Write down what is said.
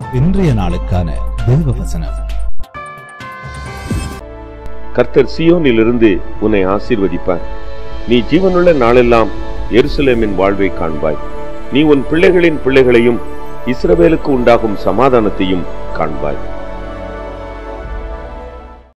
இன்றைய நாளுக்கான தேவ வசனம். கர்த்தர் சீயோனிலிருந்து உன்னை ஆசீர்வதிப்பார். நீ ஜீவனுள்ள நாளெல்லாம் எருசலேமின் வாழ்வை காண்பாய். நீ உன் பிள்ளைகளின் பிள்ளைகளையும் இஸ்ரவேலுக்கு உண்டாகும் சமாதானத்தையும் காண்பாய்.